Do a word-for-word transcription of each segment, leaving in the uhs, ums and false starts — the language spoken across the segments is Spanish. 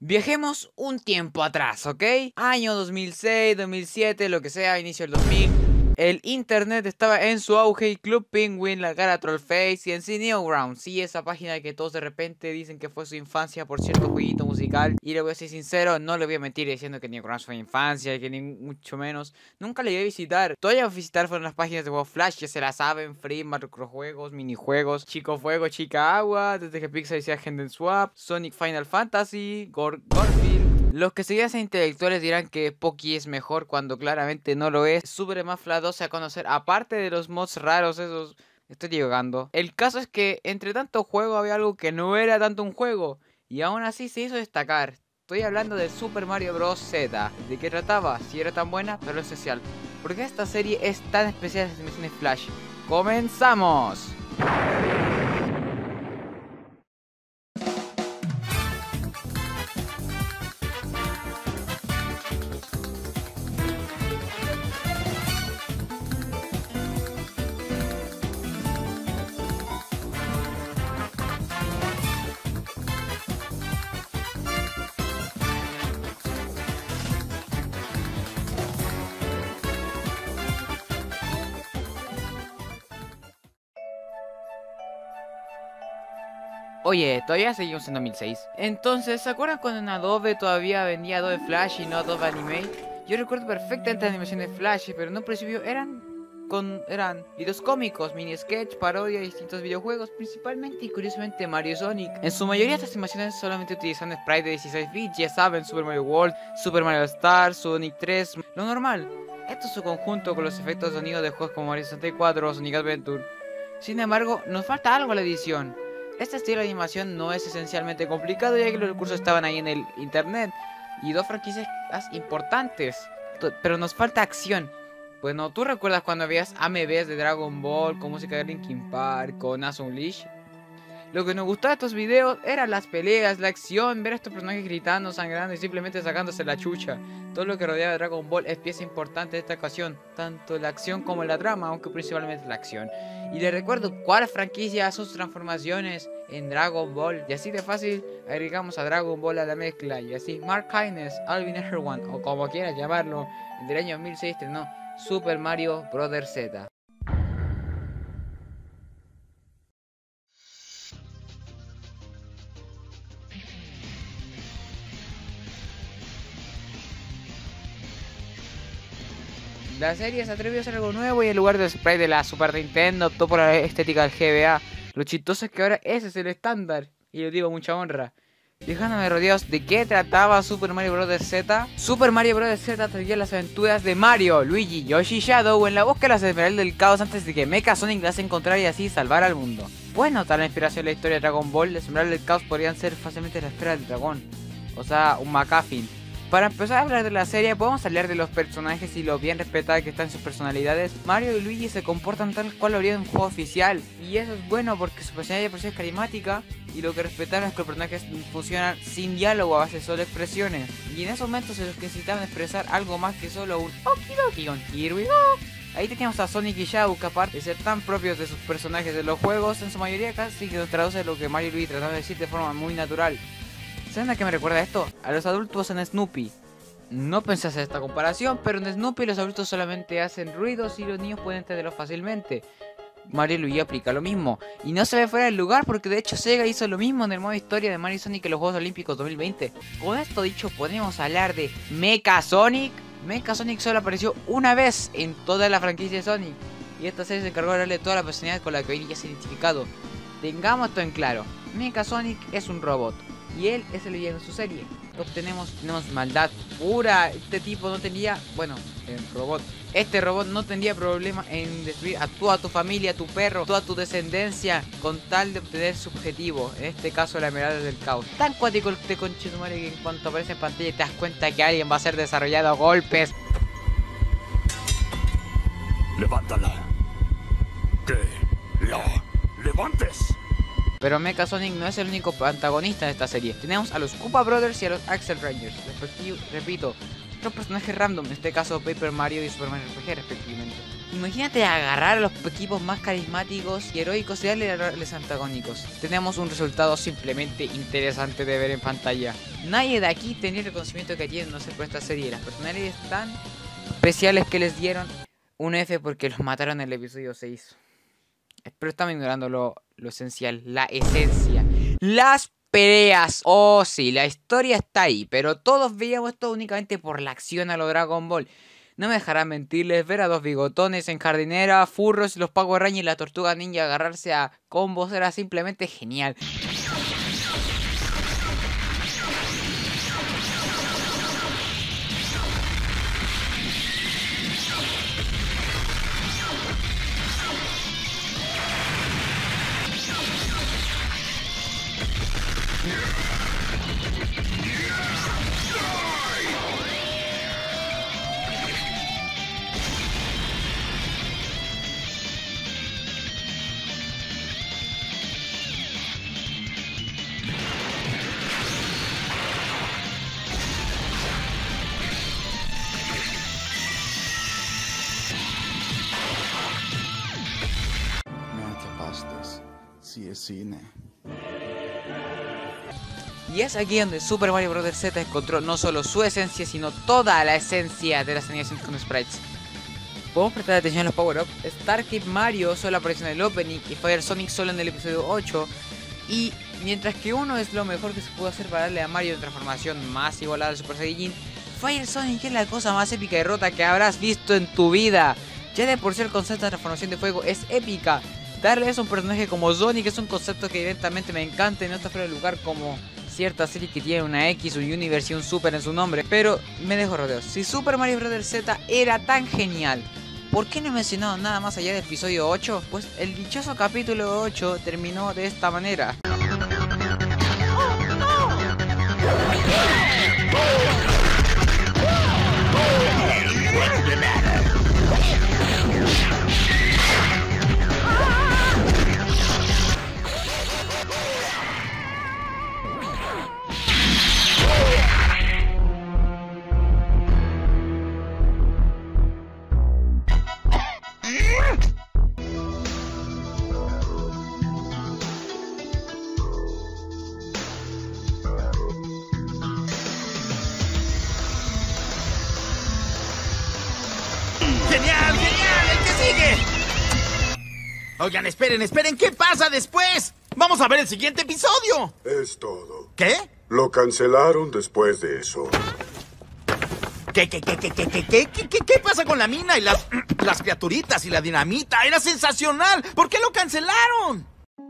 Viajemos un tiempo atrás, ¿ok? Año dos mil seis, dos mil siete, lo que sea, inicio del dos mil. El internet estaba en su auge y Club Penguin, la cara Trollface y en sí Newgrounds. Sí, esa página que todos de repente dicen que fue su infancia por cierto jueguito musical. Y le voy a ser sincero, no le voy a mentir diciendo que Newgrounds fue infancia, que ni mucho menos. Nunca le iba a visitar. Todo iba a visitar fueron las páginas de juego Flash, que se la saben, free, macrojuegos, minijuegos, Chico Fuego, Chica Agua, desde que Pixar hacía Hand Swap, Sonic Final Fantasy, Gor Gorfield. Los que seguían a intelectuales dirán que Poki es mejor cuando claramente no lo es. Super Mafia doce a conocer, aparte de los mods raros esos. Estoy divagando. El caso es que entre tanto juego había algo que no era tanto un juego y aún así se hizo destacar. Estoy hablando de Super Mario Bros. Z. ¿De qué trataba? Si era tan buena, pero esencial. ¿Por qué esta serie es tan especial en las animaciones Flash? ¡Comenzamos! Oye, todavía seguimos en dos mil seis. Entonces, ¿se acuerdan cuando en Adobe todavía vendía Adobe Flash y no Adobe Animate? Yo recuerdo perfectamente las animaciones Flash, pero en un principio eran con eran videos cómicos, mini sketch, parodia de distintos videojuegos, principalmente y curiosamente Mario Sonic. En su mayoría estas animaciones solamente utilizando sprite de dieciséis bits, ya saben, Super Mario World, Super Mario Star, Sonic tres, lo normal. Esto es su conjunto con los efectos de sonido de juegos como Mario sesenta y cuatro o Sonic Adventure. Sin embargo, nos falta algo a la edición. Este estilo de animación no es esencialmente complicado, ya que los recursos estaban ahí en el internet y dos franquicias importantes, pero nos falta acción. Bueno, ¿tú recuerdas cuando veías A M Vs de Dragon Ball con música de Linkin Park, con As Unleashed? Lo que nos gustaba de estos videos eran las peleas, la acción, ver a estos personajes gritando, sangrando y simplemente sacándose la chucha. Todo lo que rodeaba a Dragon Ball es pieza importante de esta ocasión, tanto la acción como la trama, aunque principalmente la acción. Y les recuerdo cuál franquicia hace sus transformaciones en Dragon Ball, y así de fácil agregamos a Dragon Ball a la mezcla, y así Mark Hines, Alvin Everyone, o como quieras llamarlo, del año dos mil seis estrenó Super Mario Bros. Z. La serie se atrevió a hacer algo nuevo y en lugar del sprite de la Super Nintendo optó por la estética del G B A. Lo chistoso es que ahora ese es el estándar, y lo digo mucha honra. Dejándome rodeados, ¿de qué trataba Super Mario Bros. Z? Super Mario Bros. Z traía las aventuras de Mario, Luigi, Yoshi y Shadow en la búsqueda de las esmeraldas del caos antes de que Mecha Sonic las encontrara y así salvar al mundo. Bueno, tal la inspiración de la historia de Dragon Ball, las esmeraldas del caos podrían ser fácilmente la esfera del dragón, o sea, un McGuffin. Para empezar a hablar de la serie, podemos hablar de los personajes y lo bien respetadas que están sus personalidades. Mario y Luigi se comportan tal cual lo harían en un juego oficial, y eso es bueno porque su personalidad por sí es carismática, y lo que respetaron es que los personajes funcionan sin diálogo, a base de solo expresiones. Y en esos momentos en los que necesitaban expresar algo más que solo un okidoki con here we go. Ahí teníamos a Sonic y Shadow, que aparte de ser tan propios de sus personajes de los juegos, en su mayoría casi que nos traduce lo que Mario y Luigi trataban de decir de forma muy natural. ¿Saben a qué me recuerda esto? A los adultos en Snoopy. No pensé hacer esta comparación, pero en Snoopy los adultos solamente hacen ruidos y los niños pueden entenderlo fácilmente. Mario y Luigi aplica lo mismo, y no se ve fuera del lugar porque de hecho Sega hizo lo mismo en el modo historia de Mario y Sonic en los Juegos Olímpicos dos mil veinte. Con esto dicho, podemos hablar de Mecha Sonic. Mecha Sonic solo apareció una vez en toda la franquicia de Sonic, y esta serie se encargó de darle toda la personalidad con la que hoy ya se ha identificado. Tengamos esto en claro, Mecha Sonic es un robot, y él es el villano de su serie. Obtenemos tenemos maldad pura. Este tipo no tenía, bueno, el robot Este robot no tendría problema en destruir a toda tu familia, a tu perro, toda tu descendencia, con tal de obtener su objetivo, en este caso la esmeralda del caos. Tan cuático este conchetumare que en cuanto aparece en pantalla te das cuenta que alguien va a ser desarrollado a golpes. Levántala. Que la levantes. Pero Mecha Sonic no es el único antagonista de esta serie. Tenemos a los Koopa Brothers y a los Axel Rangers, repito, otros personajes random, en este caso Paper Mario y Super Mario R P G respectivamente. Imagínate agarrar a los equipos más carismáticos y heroicos y darle a los antagónicos. Tenemos un resultado simplemente interesante de ver en pantalla. Nadie de aquí tenía el reconocimiento que tienen, no sé, por esta serie. Las personalidades tan especiales que les dieron un F porque los mataron en el episodio seis. Pero estamos ignorando lo, lo esencial, la esencia. Las peleas. Oh sí, la historia está ahí, pero todos veíamos esto únicamente por la acción a lo Dragon Ball. No me dejarán mentirles, ver a dos bigotones en jardinera, furros y los Power Rangers y la Tortuga Ninja agarrarse a combos era simplemente genial. Si es cine. Y es aquí donde Super Mario Bros. Z encontró no solo su esencia, sino toda la esencia de las animaciones con sprites. Podemos prestar atención a los power-ups. Starkid Mario solo apareció en el opening y Fire Sonic solo en el episodio ocho. Y mientras que uno es lo mejor que se pudo hacer para darle a Mario de transformación más igualada al Super Saiyajin, Fire Sonic es la cosa más épica y rota que habrás visto en tu vida. Ya de por sí el concepto de transformación de fuego es épica. Darle eso a un personaje como Sonic es un concepto que directamente me encanta y no está fuera de lugar como cierta serie que tiene una X, un Universe y un Super en su nombre. Pero me dejo rodeos. Si Super Mario Bros. Z era tan genial, ¿por qué no he mencionado nada más allá del episodio ocho? Pues el dichoso capítulo ocho terminó de esta manera. ¡Genial, genial! ¡El que sigue! Oigan, esperen, esperen, ¿qué pasa después? ¡Vamos a ver el siguiente episodio! Es todo. ¿Qué? Lo cancelaron después de eso. ¿Qué, qué, qué, qué, qué, qué, qué, qué, qué, qué pasa con la mina y las, las criaturitas y la dinamita? ¡Era sensacional! ¿Por qué lo cancelaron?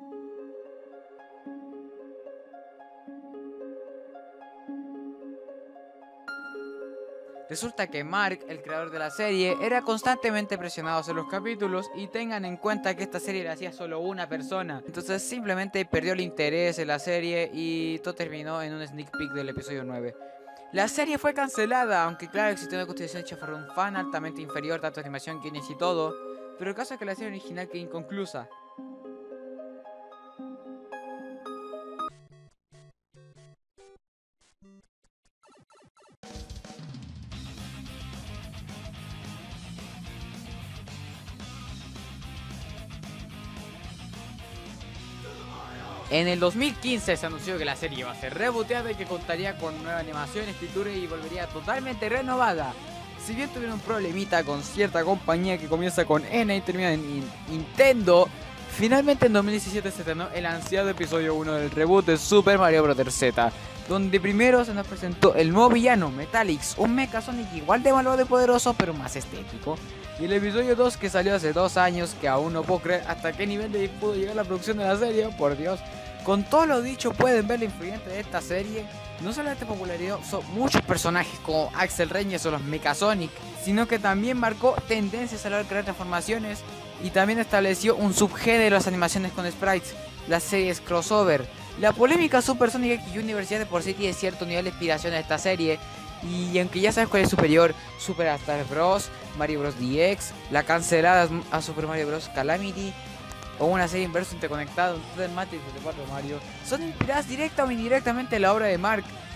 Resulta que Mark, el creador de la serie, era constantemente presionado a hacer los capítulos y tengan en cuenta que esta serie la hacía solo una persona. Entonces simplemente perdió el interés en la serie y todo terminó en un sneak peek del episodio nueve. La serie fue cancelada, aunque claro existió una continuación hecha por un fan altamente inferior, tanto animación, guiones y todo, pero el caso es que la serie original quedó inconclusa. En el dos mil quince se anunció que la serie iba a ser rebooteada y que contaría con nueva animación, escritura y volvería totalmente renovada. Si bien tuvieron un problemita con cierta compañía que comienza con N y termina en Nintendo, finalmente en dos mil diecisiete se estrenó el ansiado episodio uno del reboot de Super Mario Bros. Z, donde primero se nos presentó el nuevo villano, Metallix, un Mecha Sonic igual de malvado y poderoso pero más estético. Y el episodio dos que salió hace dos años, que aún no puedo creer hasta qué nivel de pudo llegar la producción de la serie, por Dios. Con todo lo dicho pueden ver lo influyente de esta serie. No solamente popularizó muchos personajes como Axel Reyes o los Mecha Sonic, sino que también marcó tendencias a la hora de crear transformaciones y también estableció un subgénero de las animaciones con sprites, las series crossover. La polémica Super Sonic X Universe de por sí tiene cierto nivel de inspiración a esta serie. Y aunque ya sabes cuál es superior, Super Star Bros, Mario Bros. D X, la cancelada a Super Mario Bros. Calamity o una serie inverso interconectada, un Total Matrix de cuatro Mario, son inspiradas directa o indirectamente en la obra de Mark.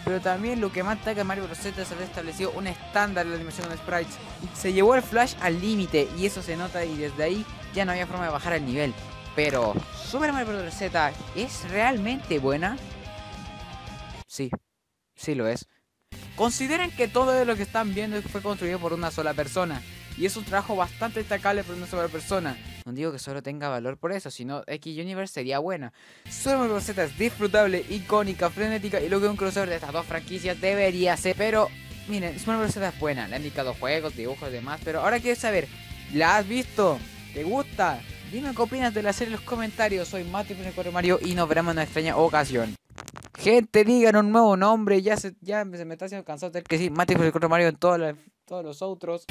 pero también lo que más destaca de Mario Bros. Z es haber establecido un estándar en la animación de sprites. Se llevó el Flash al límite y eso se nota, y desde ahí ya no había forma de bajar el nivel. Pero Super Mario Bros. Z ¿es realmente buena? Sí, sí lo es. Consideren que todo lo que están viendo fue construido por una sola persona, y es un trabajo bastante destacable por una sola persona. No digo que solo tenga valor por eso, sino X Universe sería buena. Super Mario Bros. Z es disfrutable, icónica, frenética, y lo que un crossover de estas dos franquicias debería ser. Pero miren, Super Mario Bros. Z es buena, le han indicado juegos, dibujos y demás. Pero ahora quiero saber, ¿la has visto? ¿Te gusta? Dime qué opinas de la serie en los comentarios. Soy Mati cuatro Mario y nos veremos en una extraña ocasión. Gente, digan un nuevo nombre. Ya se, ya se me está haciendo cansado de tener que decir Mati cuatro Mario en todos los, todos los otros.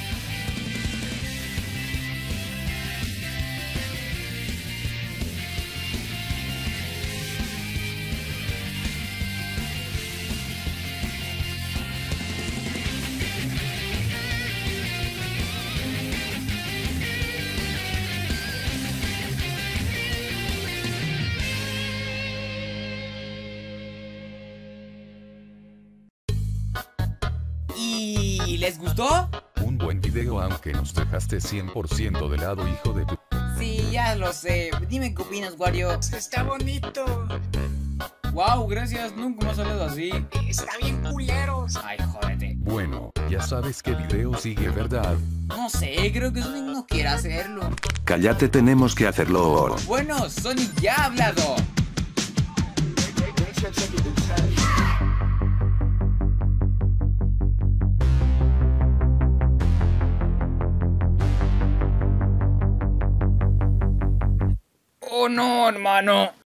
¿Y les gustó? Un buen video, aunque nos dejaste cien por ciento de lado, hijo de tu... Sí, ya lo sé. Dime qué opinas, Wario. Está bonito. Wow, gracias. Nunca me has hablado así. Está bien culeros. Ay, jódete. Bueno, ya sabes qué video sigue, ¿verdad? No sé, creo que Sonic no quiere hacerlo. Cállate, tenemos que hacerlo. Bueno, Sonic ya ha hablado. Oh no, hermano.